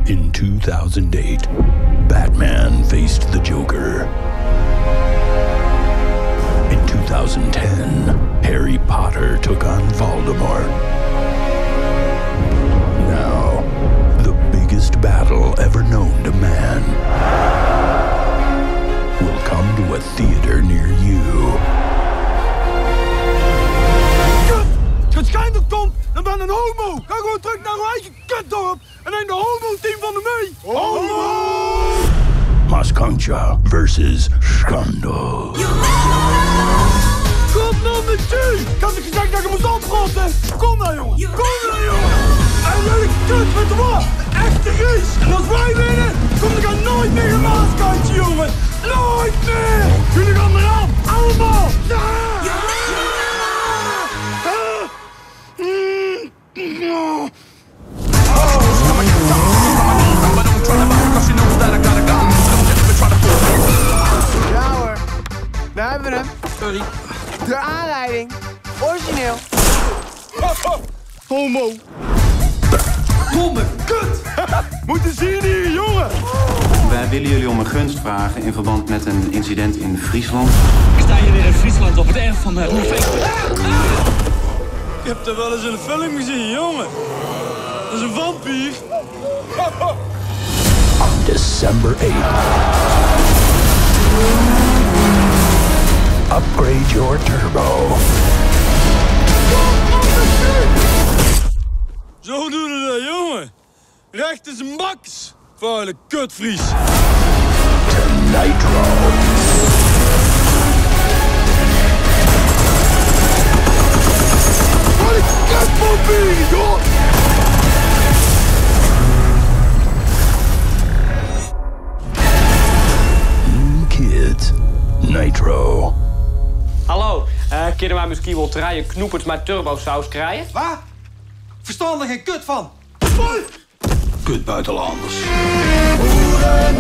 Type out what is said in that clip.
In 2008, Batman faced the Joker. In 2010, Harry Potter took on Voldemort. Now, the biggest battle ever known to man will come to a theater near you. Het schijnt dat komt, dan ben een homo. Ga gewoon terug naar uw eigen kutdorp en neem de homo-team van de mee. Homo! Maskancha versus Scandal. Kom nou met u! Ik had je gezegd dat je moest oprotten. Kom nou, jongen. Kom nou, jongen. En welke kut, weet je wat? Een echte Ries. En als wij winnen, kom ik er nooit meer een Maaskantje, jongen. Nooit meer. Jullie gaan eraan. Allemaal. Ja! Ja hoor, we hebben hem. Sorry. De aanleiding. Origineel. Homo. Domme kut. Moeten zien hier, jongen. Wij willen jullie om een gunst vragen in verband met een incident in Friesland. Ik sta hier weer in Friesland op het erf van Roefeek. Ik heb er wel eens in een film gezien, jongen. Dat is een vampier. On December 8th, upgrade your turbo. Zo doen we dat, jongen. Recht is een max. Vuile kutvries. To Nitro. Wat een kutmobiel, joh. Kids, Nitro. Hallo, kunnen wij misschien wel 3 knoepers met turbosaus krijgen? Wat? Verstaan er geen kut van. Kut buitenlanders. Hoeren